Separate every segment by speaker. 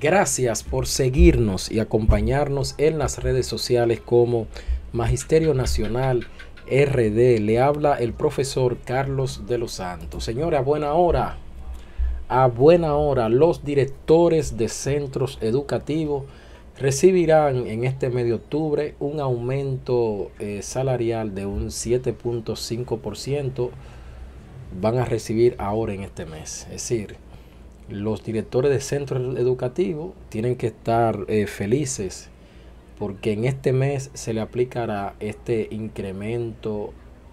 Speaker 1: Gracias por seguirnos y acompañarnos en las redes sociales como Magisterio Nacional RD. Le habla el profesor Carlos de los Santos. Señores, a buena hora, los directores de centros educativos recibirán en este mes de octubre un aumento salarial de un 7.5%. Van a recibir ahora en este mes. Es decir, los directores de centros educativos tienen que estar felices porque en este mes se le aplicará este incremento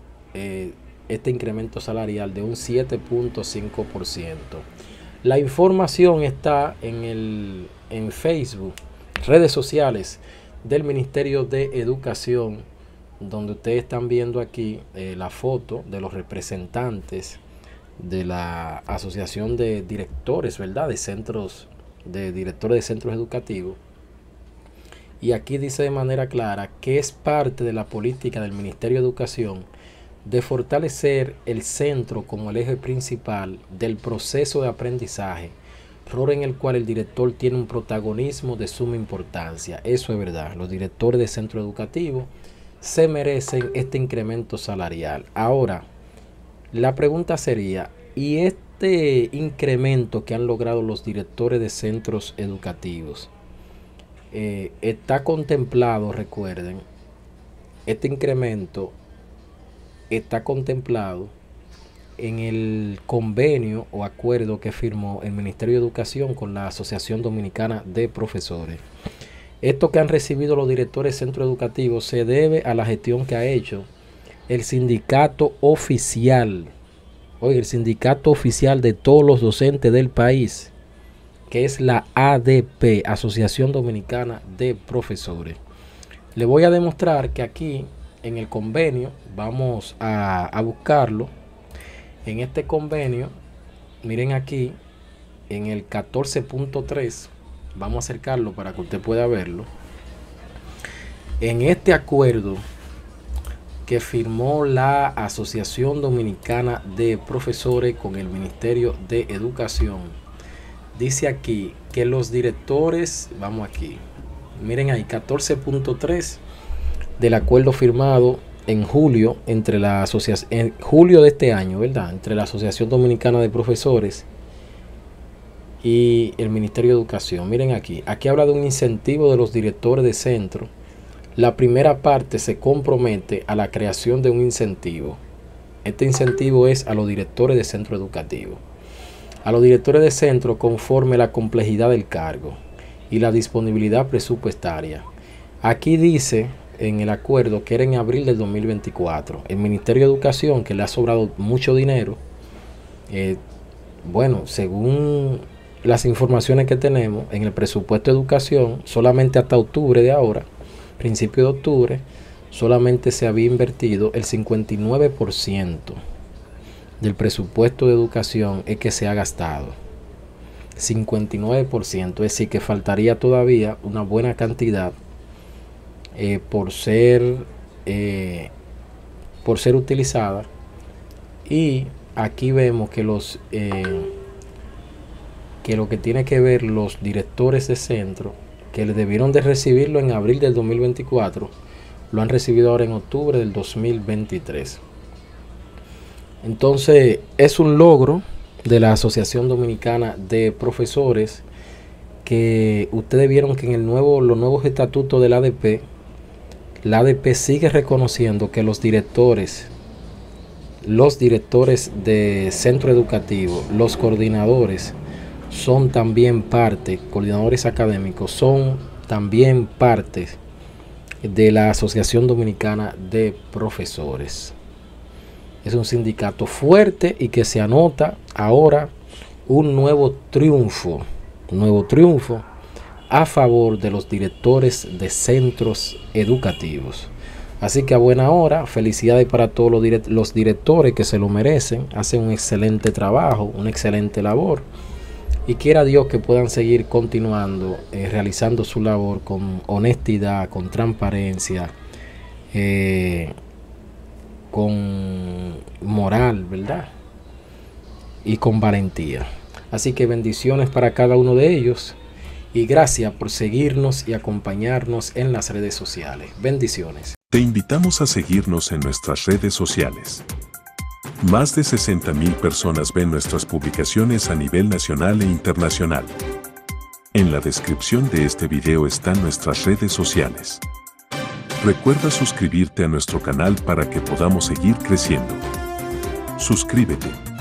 Speaker 1: salarial de un 7.5%. La información está en Facebook, redes sociales del Ministerio de Educación, donde ustedes están viendo aquí la foto de los representantes de la Asociación de Directores, ¿verdad? De directores de centros educativos. Y aquí dice de manera clara que es parte de la política del Ministerio de Educación de fortalecer el centro como el eje principal del proceso de aprendizaje, rol en el cual el director tiene un protagonismo de suma importancia. Eso es verdad. Los directores de centro educativo se merecen este incremento salarial. Ahora, la pregunta sería, ¿y este incremento que han logrado los directores de centros educativos está contemplado? Recuerden, este incremento está contemplado en el convenio o acuerdo que firmó el Ministerio de Educación con la Asociación Dominicana de Profesores. Esto que han recibido los directores de centros educativos se debe a la gestión que ha hecho el sindicato oficial, el sindicato oficial de todos los docentes del país, que es la ADP, Asociación Dominicana de Profesores. Le voy a demostrar que aquí en el convenio, vamos a buscarlo, en este convenio, miren aquí, en el 14.3, vamos a acercarlo para que usted pueda verlo. En este acuerdo que firmó la Asociación Dominicana de Profesores con el Ministerio de Educación, dice aquí que los directores, vamos aquí, miren ahí, 14.3 del acuerdo firmado en julio entre la asociación, en julio de este año, ¿verdad? Entre la Asociación Dominicana de Profesores y el Ministerio de Educación. Miren aquí habla de un incentivo de los directores de centro. La primera parte se compromete a la creación de un incentivo. Este incentivo es a los directores de centro educativo. A los directores de centro conforme la complejidad del cargo y la disponibilidad presupuestaria. Aquí dice en el acuerdo que era en abril del 2024. El Ministerio de Educación, que le ha sobrado mucho dinero, bueno, según las informaciones que tenemos en el presupuesto de educación, solamente hasta octubre de ahora, principio de octubre, solamente se había invertido el 59% del presupuesto de educación es que se ha gastado. 59%, es decir, que faltaría todavía una buena cantidad por ser utilizada. Y aquí vemos que lo que tiene que ver los directores de centro, que le debieron de recibirlo en abril del 2024, lo han recibido ahora en octubre del 2023. Entonces es un logro de la Asociación Dominicana de Profesores, que ustedes vieron que en los nuevos estatutos de la ADP sigue reconociendo que los directores de centro educativo, los coordinadores son también parte, coordinadores académicos son también parte de la Asociación Dominicana de Profesores. Es un sindicato fuerte y que se anota ahora un nuevo triunfo a favor de los directores de centros educativos. Así que a buena hora, felicidades para todos los directores que se lo merecen, hacen un excelente trabajo, una excelente labor, y quiera Dios que puedan seguir continuando realizando su labor con honestidad, con transparencia, con moral, ¿verdad? Y con valentía. Así que bendiciones para cada uno de ellos Y gracias por seguirnos y acompañarnos en las redes sociales. Bendiciones.
Speaker 2: Te invitamos a seguirnos en nuestras redes sociales. Más de 60,000 personas ven nuestras publicaciones a nivel nacional e internacional. En la descripción de este video están nuestras redes sociales. Recuerda suscribirte a nuestro canal para que podamos seguir creciendo. Suscríbete.